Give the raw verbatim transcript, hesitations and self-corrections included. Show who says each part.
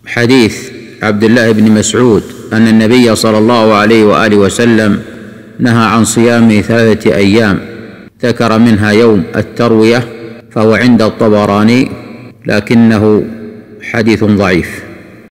Speaker 1: حديث عبد الله بن مسعود أن النبي صلى الله عليه وآله وسلم نهى عن صيام ثلاثة أيام، ذكر منها يوم التروية، فهو عند الطبراني لكنه حديث ضعيف.